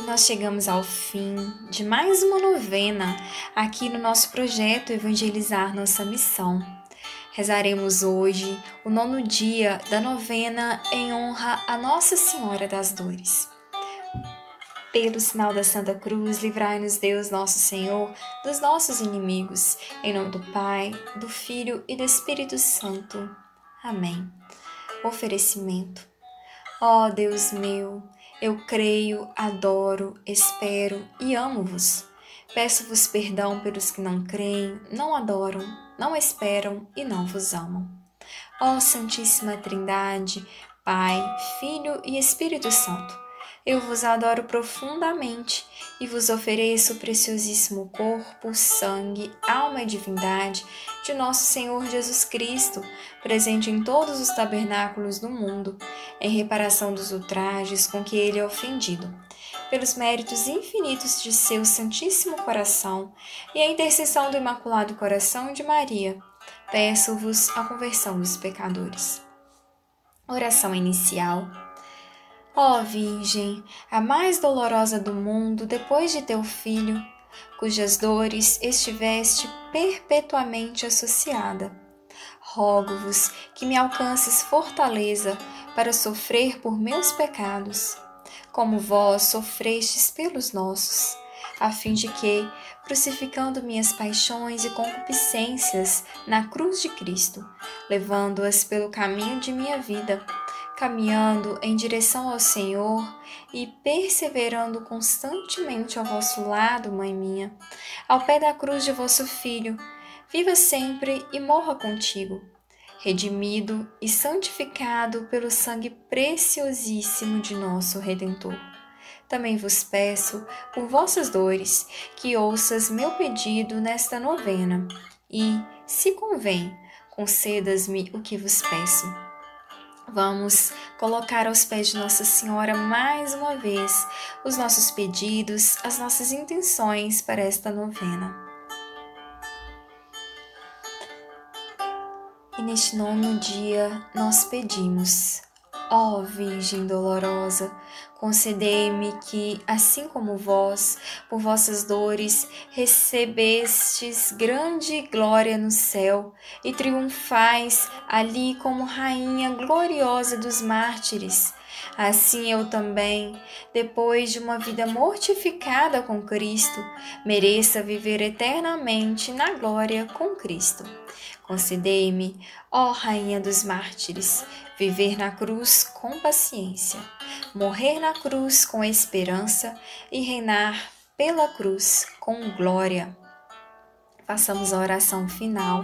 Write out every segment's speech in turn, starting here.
E nós chegamos ao fim de mais uma novena aqui no nosso projeto Evangelizar Nossa Missão. Rezaremos hoje o 9º dia da novena em honra a Nossa Senhora das Dores. Pelo sinal da Santa Cruz, livrai-nos Deus nosso Senhor dos nossos inimigos. Em nome do Pai, do Filho e do Espírito Santo. Amém. Oferecimento. Ó Deus meu, eu creio, adoro, espero e amo-vos. Peço-vos perdão pelos que não creem, não adoram, não esperam e não vos amam. Ó Santíssima Trindade, Pai, Filho e Espírito Santo, eu vos adoro profundamente e vos ofereço o preciosíssimo corpo, sangue, alma e divindade de nosso Senhor Jesus Cristo, presente em todos os tabernáculos do mundo, em reparação dos ultrajes com que ele é ofendido, pelos méritos infinitos de seu Santíssimo Coração e a intercessão do Imaculado Coração de Maria, peço-vos a conversão dos pecadores. Oração inicial. Ó Virgem, a mais dolorosa do mundo depois de teu Filho, cujas dores estiveste perpetuamente associada, rogo-vos que me alcances fortaleza para sofrer por meus pecados, como vós sofrestes pelos nossos, a fim de que, crucificando minhas paixões e concupiscências na cruz de Cristo, levando-as pelo caminho de minha vida, caminhando em direção ao Senhor e perseverando constantemente ao vosso lado, Mãe minha, ao pé da cruz de vosso Filho, viva sempre e morra contigo, redimido e santificado pelo sangue preciosíssimo de nosso Redentor. Também vos peço, por vossas dores, que ouças meu pedido nesta novena e, se convém, concedas-me o que vos peço. Vamos colocar aos pés de Nossa Senhora mais uma vez os nossos pedidos, as nossas intenções para esta novena. E neste 9º dia nós pedimos: ó Virgem dolorosa, concedei-me que, assim como vós, por vossas dores, recebestes grande glória no céu e triunfais ali como Rainha gloriosa dos mártires, assim eu também, depois de uma vida mortificada com Cristo, mereça viver eternamente na glória com Cristo. Concedei-me, ó Rainha dos mártires, viver na cruz com paciência, morrer na cruz com esperança e reinar pela cruz com glória. Façamos a oração final.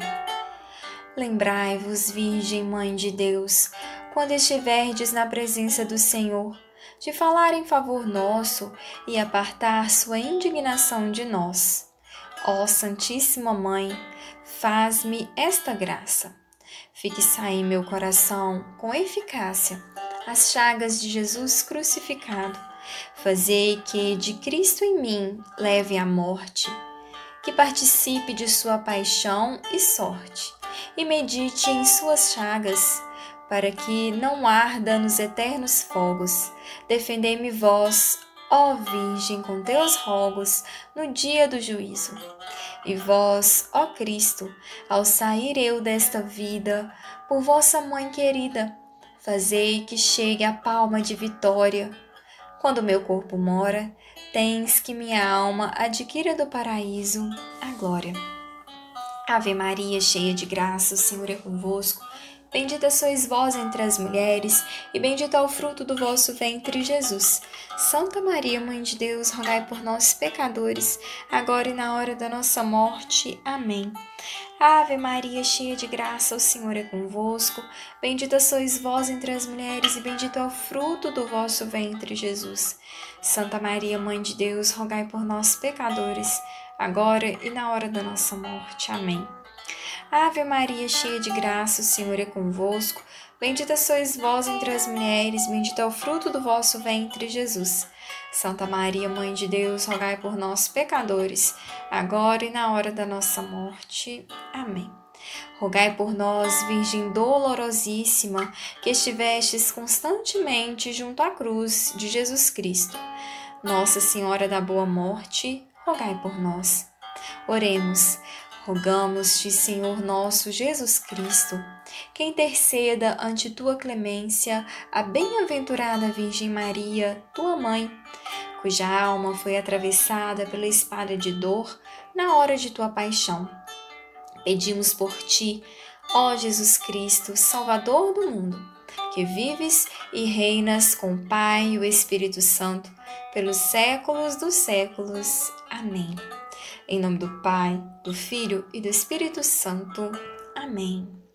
Lembrai-vos, Virgem Mãe de Deus, quando estiverdes na presença do Senhor, de falar em favor nosso e apartar sua indignação de nós. Ó Santíssima Mãe, faz-me esta graça. Fixai em meu coração, com eficácia, as chagas de Jesus crucificado. Fazei que de Cristo em mim leve a morte, que participe de sua paixão e sorte, e medite em suas chagas, para que não arda nos eternos fogos. Defendei-me vós, ó Virgem, com teus rogos, no dia do juízo. E vós, ó Cristo, ao sair eu desta vida, por vossa Mãe querida, fazei que chegue a palma de vitória. Quando meu corpo mora, tens que minha alma adquira do paraíso a glória. Ave Maria, cheia de graça, o Senhor é convosco. Bendita sois vós entre as mulheres, e bendito é o fruto do vosso ventre, Jesus. Santa Maria, Mãe de Deus, rogai por nós, pecadores, agora e na hora da nossa morte. Amém. Ave Maria, cheia de graça, o Senhor é convosco. Bendita sois vós entre as mulheres, e bendito é o fruto do vosso ventre, Jesus. Santa Maria, Mãe de Deus, rogai por nós, pecadores, agora e na hora da nossa morte. Amém. Ave Maria, cheia de graça, o Senhor é convosco. Bendita sois vós entre as mulheres, bendito é o fruto do vosso ventre, Jesus. Santa Maria, Mãe de Deus, rogai por nós, pecadores, agora e na hora da nossa morte. Amém. Rogai por nós, Virgem dolorosíssima, que estivestes constantemente junto à cruz de Jesus Cristo. Nossa Senhora da Boa Morte, rogai por nós. Oremos. Rogamos-te, Senhor nosso Jesus Cristo, que interceda ante tua clemência a bem-aventurada Virgem Maria, tua mãe, cuja alma foi atravessada pela espada de dor na hora de tua paixão. Pedimos por ti, ó Jesus Cristo, Salvador do mundo, que vives e reinas com o Pai e o Espírito Santo, pelos séculos dos séculos. Amém. Em nome do Pai, do Filho e do Espírito Santo. Amém.